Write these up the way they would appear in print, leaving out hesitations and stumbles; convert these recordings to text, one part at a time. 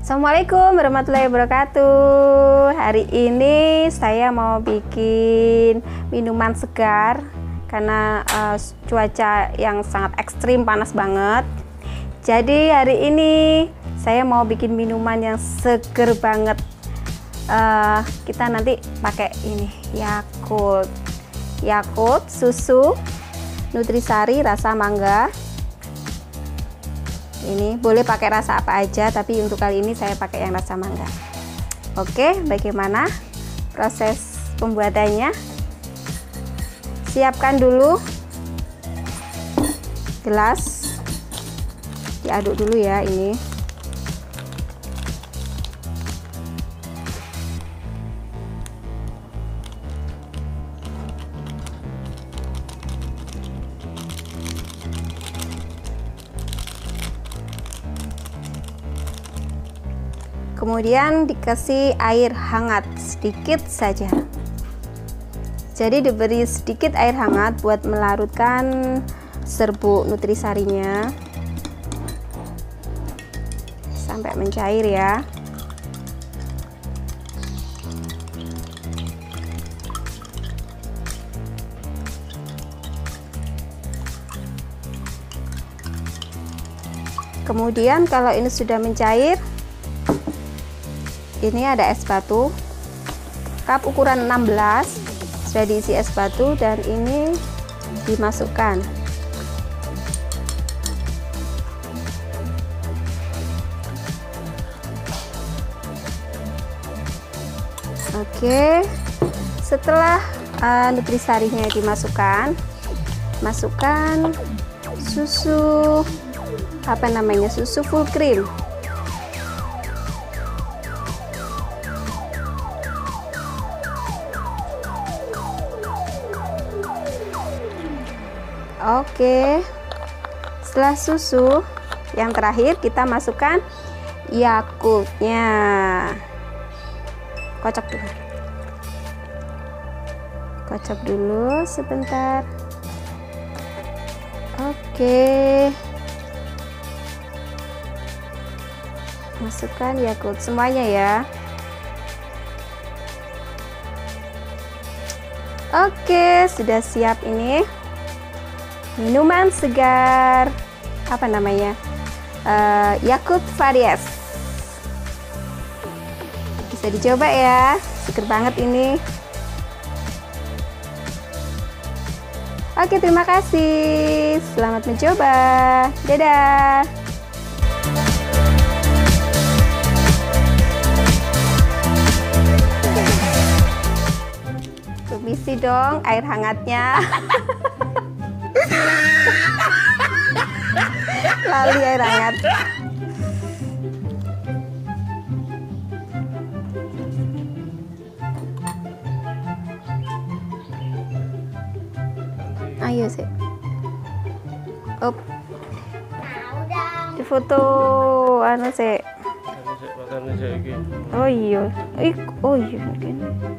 Assalamualaikum warahmatullahi wabarakatuh. Hari ini saya mau bikin minuman segar karena cuaca yang sangat ekstrim, panas banget. Jadi hari ini saya mau bikin minuman yang seger banget. Kita nanti pakai ini Yakult susu Nutrisari rasa mangga. Ini boleh pakai rasa apa aja, tapi untuk kali ini saya pakai yang rasa mangga. Oke, bagaimana proses pembuatannya? Siapkan dulu gelas, diaduk dulu ya ini. Kemudian dikasih air hangat sedikit saja. Jadi diberi sedikit air hangat buat melarutkan serbuk nutrisarinya sampai mencair ya. Kemudian kalau ini sudah mencair, ini ada es batu, cup ukuran 16, sudah diisi es batu dan ini dimasukkan. Oke, setelah nutrisarinya dimasukkan, masukkan susu susu full cream. Oke, setelah susu, yang terakhir kita masukkan Yakultnya. Kocok dulu sebentar. Oke, masukkan Yakult semuanya ya. Oke, sudah siap ini minuman segar, apa namanya, Yakult Varies. Bisa dicoba ya, seger banget ini. Oke, terima kasih, selamat mencoba, dadah. Isi dong air hangatnya. Lali air hangat. Ayo sih. Up. Di foto anu sih. Oh iya. Oh iya mungkin.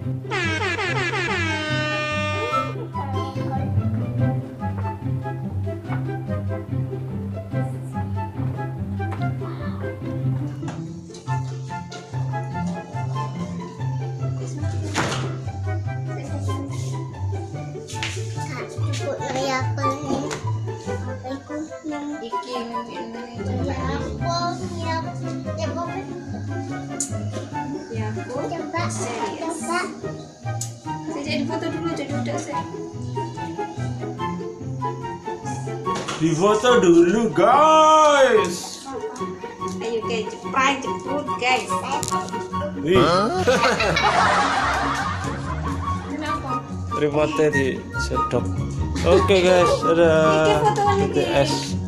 Jadi foto dulu, jadi udah saya. Di foto dulu guys. Ayo guys, jeput guys. Kenapa? Remote di sedot. Oke guys, ada BTS.